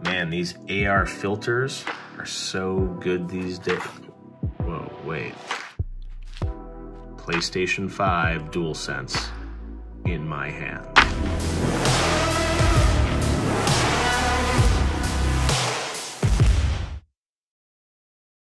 Man, these AR filters are so good these days. Whoa, wait. PlayStation 5 DualSense in my hand.